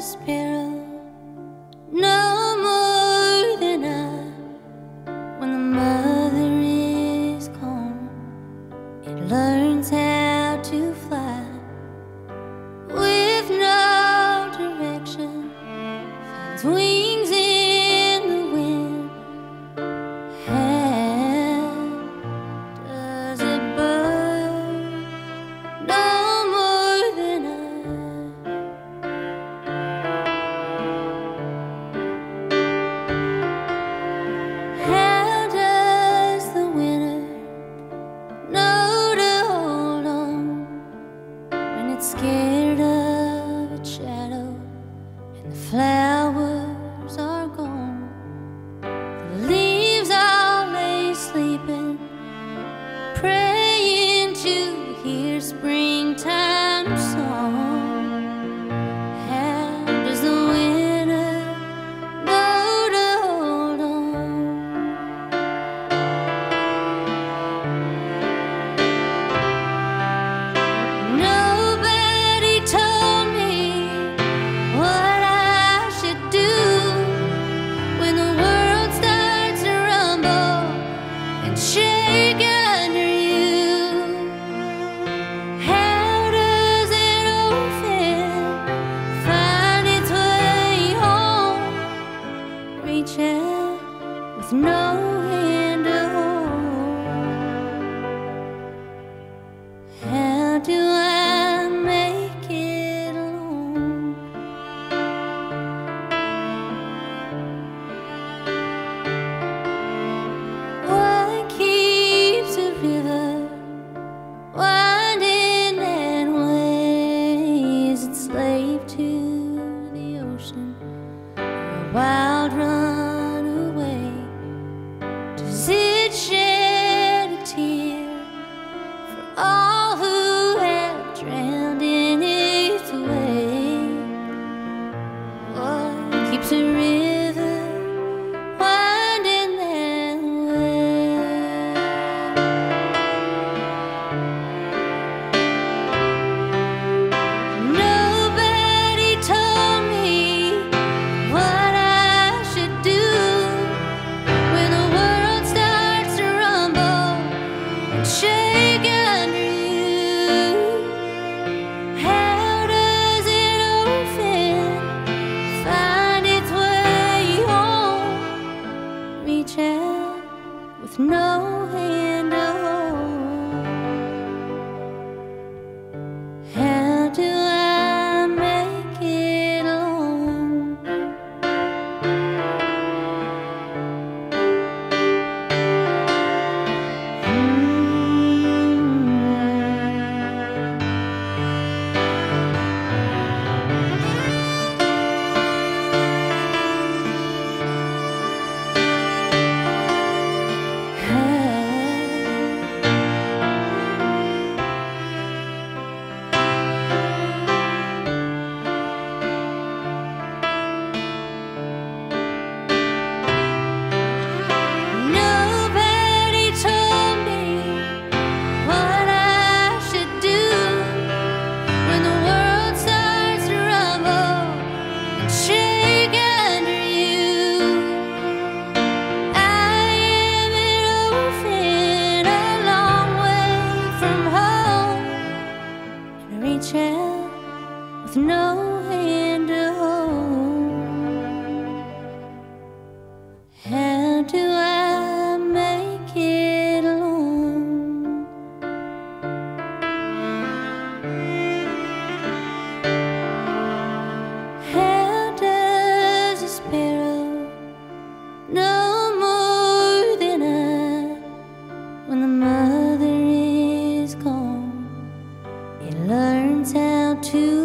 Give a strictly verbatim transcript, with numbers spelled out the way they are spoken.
sparrow, no more than I. When the mother is gone, it learns how to fly with no direction, finds wings in the wind. How does a bird no more than I? How does the winter know to hold on when it's scared of its shadow and the flowers are gone? The leaves all lay sleeping, praying to hear springtime song. How does the winter know to hold on? Nobody told me what I should do when the world starts to rumble and shake under you. How does an orphan find its way home? Reach out with no hand to hold. How do I make it alone? What keeps a river winding that way? Is it slave to the ocean or a wild runaway? Does it shed a tear for all who have drowned in its way? What keeps a river winding that way? Nobody told me what I should do when the world starts to rumble and shake under you. How does an orphan find its way home? Reach out with no hand to hold. How do I make it alone? Nobody told me what I should do when the world starts to rumble and shake under you. I am an orphan a long way from home, and I reach out with no hand to hold. How do I make it alone? How does a sparrow no more than I? When the mother is gone, it learns how to